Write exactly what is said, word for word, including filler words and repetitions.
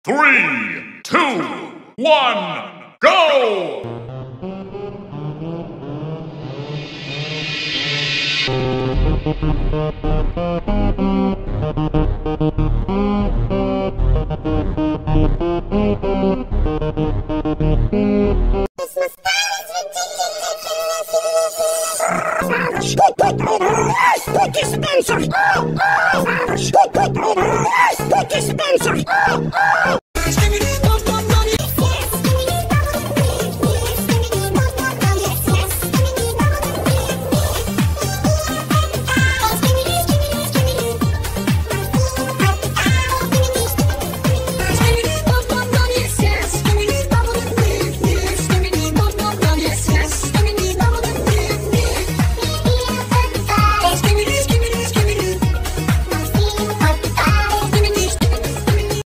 Three, two, one, go! Put, put over, put dispenser. Oh, oh, put, put over, put dispenser. Oh, oh.